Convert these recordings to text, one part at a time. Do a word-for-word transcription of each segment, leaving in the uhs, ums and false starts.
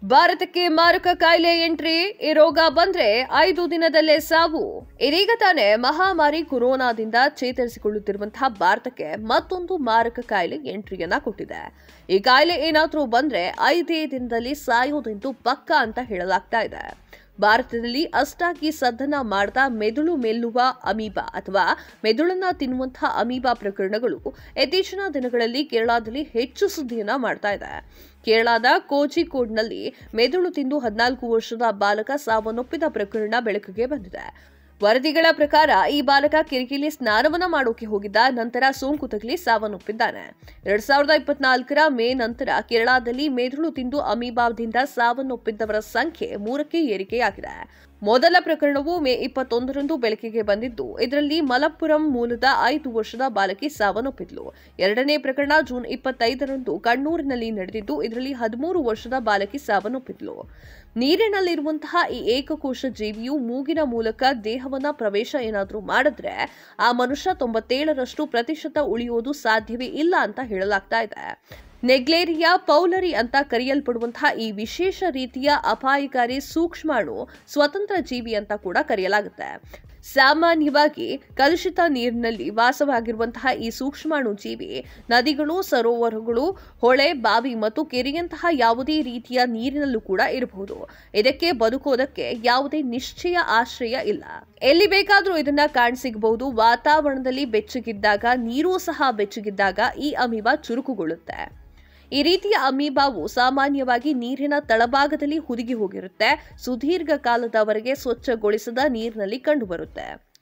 ಭಾರತಕ್ಕೆ ಮಾರಕ ಕಾಯಿಲೆ ಎಂಟ್ರಿ. ಈ ರೋಗ ಬಂದ್ರೆ ಐದು ದಿನದಲ್ಲೇ ಸಾವು. ಇದೀಗ ತಾನೇ ಮಹಾಮಾರಿ ಕೊರೋನಾದಿಂದ ಚೇತರಿಸಿಕೊಳ್ಳುತ್ತಿರುವಂತಹ ಭಾರತಕ್ಕೆ ಮತ್ತೊಂದು ಮಾರಕ ಕಾಯಿಲೆ ಎಂಟ್ರಿಯನ್ನ ಕೊಟ್ಟಿದೆ. ಈ ಕಾಯಿಲೆ ಏನಾದ್ರೂ ಬಂದ್ರೆ ಐದೇ ದಿನದಲ್ಲಿ ಸಾಯೋದೆಂದು ಪಕ್ಕ ಅಂತ ಹೇಳಲಾಗ್ತಾ ಇದೆ. ಭಾರತದಲ್ಲಿ ಅಷ್ಟಾಗಿ ಸದ್ದನ್ನ ಮಾಡದ ಮೆದುಳು ಮೆಲ್ಲುವ ಅಮೀಬಾ ಅಥವಾ ಮೆದುಳನ್ನ ತಿನ್ನುವಂತಹ ಅಮೀಬಾ ಪ್ರಕರಣಗಳು ಇತ್ತೀಚಿನ ದಿನಗಳಲ್ಲಿ ಕೇರಳದಲ್ಲಿ ಹೆಚ್ಚು ಸುದ್ದಿಯನ್ನ ಮಾಡ್ತಾ ಇದೆ. ಕೇರಳದ ಕೋಜಿಕೋಡ್ನಲ್ಲಿ ಮೆದುಳು ತಿಂದು ಹದಿನಾಲ್ಕು ವರ್ಷದ ಬಾಲಕ ಸಾವನ್ನಪ್ಪಿದ ಪ್ರಕರಣ ಬೆಳಕಿಗೆ ಬಂದಿದೆ. ವರದಿಗಳ ಪ್ರಕಾರ ಈ ಬಾಲಕ ಕಿರಿಕಿಲಿ ಸ್ನಾನವನ್ನ ಮಾಡೋಕೆ ಹೋಗಿದ್ದ ನಂತರ ಸೋಂಕು ತಗುಲಿ ಸಾವನ್ನಪ್ಪಿದ್ದಾನೆ. ಎರಡ್ ಸಾವಿರದ ಇಪ್ಪತ್ನಾಲ್ಕರ ಮೇ ನಂತರ ಕೇರಳದಲ್ಲಿ ಮೆದುಳು ತಿಂದು ಅಮೀಬಾದಿಂದ ಸಾವನ್ನಪ್ಪಿದ್ದವರ ಸಂಖ್ಯೆ ಮೂರಕ್ಕೆ ಏರಿಕೆಯಾಗಿದೆ. ಮೊದಲ ಪ್ರಕರಣವು ಮೇ ಇಪ್ಪತ್ತೊಂದರಂದು ಬೆಳಕಿಗೆ ಬಂದಿದ್ದು, ಇದರಲ್ಲಿ ಮಲಪ್ಪುರಂ ಮೂಲದ ಐದು ವರ್ಷದ ಬಾಲಕಿ ಸಾವನ್ನಪ್ಪಿದ್ಲು. ಎರಡನೇ ಪ್ರಕರಣ ಜೂನ್ ಇಪ್ಪತ್ತೈದರಂದು ಕಣ್ಣೂರಿನಲ್ಲಿ ನಡೆದಿದ್ದು, ಇದರಲ್ಲಿ ಹದಿಮೂರು ವರ್ಷದ ಬಾಲಕಿ ಸಾವನ್ನಪ್ಪಿದ್ಲು. ನೀರಿನಲ್ಲಿರುವಂತಹ ಈ ಏಕಕೋಶ ಜೀವಿಯು ಮೂಗಿನ ಮೂಲಕ ದೇಹವನ್ನ ಪ್ರವೇಶ ಏನಾದ್ರೂ ಮಾಡಿದ್ರೆ ಆ ಮನುಷ್ಯ ತೊಂಬತ್ತೇಳರಷ್ಟು ಪ್ರತಿಶತ ಉಳಿಯೋದು ಸಾಧ್ಯವೇ ಇಲ್ಲ ಅಂತ ಹೇಳಲಾಗ್ತಾ ಇದೆ. ನೆಗ್ಲೇರಿಯಾ ಪೌಲರಿ ಅಂತ ಕರೆಯಲ್ಪಡುವಂತಹ ಈ ವಿಶೇಷ ರೀತಿಯ ಅಪಾಯಕಾರಿ ಸೂಕ್ಷ್ಮಾಣು ಸ್ವತಂತ್ರ ಜೀವಿ ಅಂತ ಕೂಡ ಕರೆಯಲಾಗುತ್ತೆ. ಸಾಮಾನ್ಯವಾಗಿ ಕಲುಷಿತ ನೀರಿನಲ್ಲಿ ವಾಸವಾಗಿರುವಂತಹ ಈ ಸೂಕ್ಷ್ಮಾಣು ಜೀವಿ ನದಿಗಳು, ಸರೋವರಗಳು, ಹೊಳೆ, ಬಾವಿ ಮತ್ತು ಕೆರೆಯಂತಹ ಯಾವುದೇ ರೀತಿಯ ನೀರಿನಲ್ಲೂ ಕೂಡ ಇರಬಹುದು. ಇದಕ್ಕೆ ಬದುಕೋದಕ್ಕೆ ಯಾವುದೇ ನಿಶ್ಚಯ ಆಶ್ರಯ ಇಲ್ಲ. ಎಲ್ಲಿ ಬೇಕಾದ್ರೂ ಇದನ್ನ ಕಾಣಸಿಗಬಹುದು. ವಾತಾವರಣದಲ್ಲಿ ಬೆಚ್ಚಗಿದ್ದಾಗ, ನೀರು ಸಹ ಬೆಚ್ಚಗಿದ್ದಾಗ ಈ ಅಮೀಬಾ ಚುರುಕುಗೊಳ್ಳುತ್ತೆ. ಈ ರೀತಿಯ ಅಮೀಬಾವು ಸಾಮಾನ್ಯವಾಗಿ ನೀರಿನ ತಳಭಾಗದಲ್ಲಿ ಹುದುಗಿ ಹೋಗಿರುತ್ತೆ. ಸುದೀರ್ಘ ಕಾಲದವರೆಗೆ ಸ್ವಚ್ಛಗೊಳಿಸದ ನೀರಿನಲ್ಲಿ ಕಂಡುಬರುತ್ತೆ.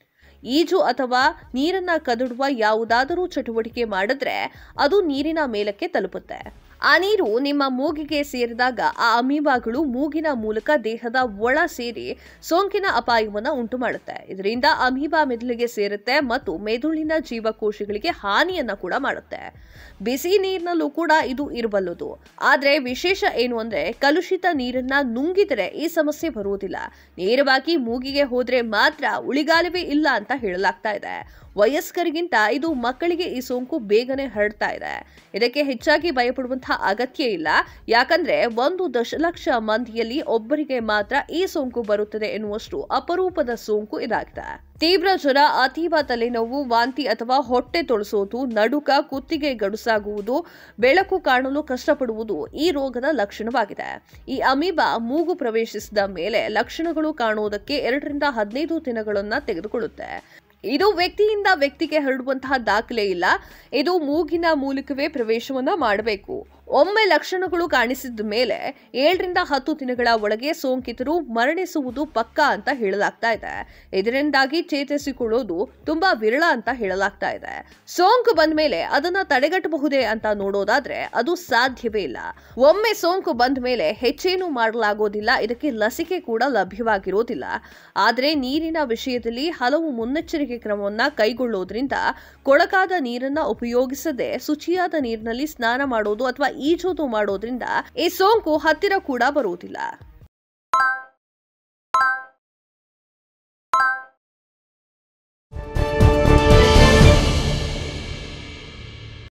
ಈಜು ಅಥವಾ ನೀರನ್ನ ಕದಡುವ ಯಾವುದಾದರೂ ಚಟುವಟಿಕೆ ಮಾಡಿದ್ರೆ ಅದು ನೀರಿನ ಮೇಲಕ್ಕೆ ತಲುಪುತ್ತೆ. ಆ ನೀರು ನಿಮ್ಮ ಮೂಗಿಗೆ ಸೇರಿದಾಗ ಆ ಅಮೀಬಾಗಳು ಮೂಗಿನ ಮೂಲಕ ದೇಹದ ಒಳ ಸೇರಿ ಸೋಂಕಿನ ಅಪಾಯವನ್ನು ಉಂಟು ಮಾಡುತ್ತೆ. ಇದರಿಂದ ಅಮೀಬಾ ಮೆದುಳಿಗೆ ಸೇರುತ್ತೆ ಮತ್ತು ಮೆದುಳಿನ ಜೀವಕೋಶಗಳಿಗೆ ಹಾನಿಯನ್ನ ಕೂಡ ಮಾಡುತ್ತೆ. ಬಿಸಿ ನೀರಿನಲ್ಲೂ ಕೂಡ ಇದು ಇರಬಲ್ಲದು. ಆದ್ರೆ ವಿಶೇಷ ಏನು ಅಂದ್ರೆ ಕಲುಷಿತ ನೀರನ್ನ ನುಂಗಿದರೆ ಈ ಸಮಸ್ಯೆ ಬರುವುದಿಲ್ಲ. ನೇರವಾಗಿ ಮೂಗಿಗೆ ಹೋದ್ರೆ ಮಾತ್ರ ಉಳಿಗಾಲವೇ ಇಲ್ಲ ಅಂತ ಹೇಳಲಾಗ್ತಾ ಇದೆ. ವಯಸ್ಕರಿಗಿಂತ ಇದು ಮಕ್ಕಳಿಗೆ ಈ ಸೋಂಕು ಬೇಗನೆ ಹರಡ್ತಾ ಇದೆ. ಇದಕ್ಕೆ ಹೆಚ್ಚಾಗಿ ಭಯಪಡುವಂತಹ ಅಗತ್ಯ ಇಲ್ಲ. ಯಾಕಂದ್ರೆ ಒಂದು ದಶಲಕ್ಷ ಮಂದಿಯಲ್ಲಿ ಒಬ್ಬರಿಗೆ ಮಾತ್ರ ಈ ಸೋಂಕು ಬರುತ್ತದೆ ಎನ್ನುವಷ್ಟು ಅಪರೂಪದ ಸೋಂಕು ಇದಾಗಿದೆ. ತೀವ್ರ ಜ್ವರ, ಅತೀವ ತಲೆನೋವು, ವಾಂತಿ ಅಥವಾ ಹೊಟ್ಟೆ ತೊಳಸೋದು, ನಡುಕ, ಕುತ್ತಿಗೆ ಗಡುಸಾಗುವುದು, ಬೆಳಕು ಕಾಣಲು ಕಷ್ಟಪಡುವುದು ಈ ರೋಗದ ಲಕ್ಷಣವಾಗಿದೆ. ಈ ಅಮೀಬಾ ಮೂಗು ಪ್ರವೇಶಿಸಿದ ಮೇಲೆ ಲಕ್ಷಣಗಳು ಕಾಣುವುದಕ್ಕೆ ಎರಡರಿಂದ ಹದಿನೈದು ದಿನಗಳನ್ನ ತೆಗೆದುಕೊಳ್ಳುತ್ತೆ. ಇದು ವ್ಯಕ್ತಿಯಿಂದ ವ್ಯಕ್ತಿಗೆ ಹರಡುವಂತಹ ದಾಖಲೆ ಇಲ್ಲ. ಇದು ಮೂಗಿನ ಮೂಲಕವೇ ಪ್ರವೇಶವನ್ನ ಮಾಡಬೇಕು. ಒಮ್ಮೆ ಲಕ್ಷಣಗಳು ಕಾಣಿಸಿದ ಮೇಲೆ ಏಳರಿಂದ ಹತ್ತು ದಿನಗಳ ಒಳಗೆ ಸೋಂಕಿತರು ಮರಣಿಸುವುದು ಪಕ್ಕಾ ಅಂತ ಹೇಳಲಾಗ್ತಾ ಇದೆ. ಇದರಿಂದಾಗಿ ಚೇತರಿಸಿಕೊಳ್ಳೋದು ತುಂಬಾ ವಿರಳ ಅಂತ ಹೇಳಲಾಗ್ತಾ ಇದೆ. ಸೋಂಕು ಬಂದ ಮೇಲೆ ಅದನ್ನ ತಡೆಗಟ್ಟಬಹುದೇ ಅಂತ ನೋಡೋದಾದ್ರೆ ಅದು ಸಾಧ್ಯವೇ ಇಲ್ಲ. ಒಮ್ಮೆ ಸೋಂಕು ಬಂದ ಮೇಲೆ ಹೆಚ್ಚೇನು ಮಾಡಲಾಗೋದಿಲ್ಲ. ಇದಕ್ಕೆ ಲಸಿಕೆ ಕೂಡ ಲಭ್ಯವಾಗಿರೋದಿಲ್ಲ. ಆದ್ರೆ ನೀರಿನ ವಿಷಯದಲ್ಲಿ ಹಲವು ಮುನ್ನೆಚ್ಚರಿಕೆ ಕ್ರಮವನ್ನ ಕೈಗೊಳ್ಳೋದ್ರಿಂದ ಕೊಳಕಾದ ನೀರನ್ನ ಉಪಯೋಗಿಸದೆ ಶುಚಿಯಾದ ನೀರಿನಲ್ಲಿ ಸ್ನಾನ ಮಾಡೋದು ಅಥವಾ ಈಜೋದು ಮಾಡೋದ್ರಿಂದ ಈ ಸೋಂಕು ಹತ್ತಿರ ಕೂಡ ಬರುವುದಿಲ್ಲ.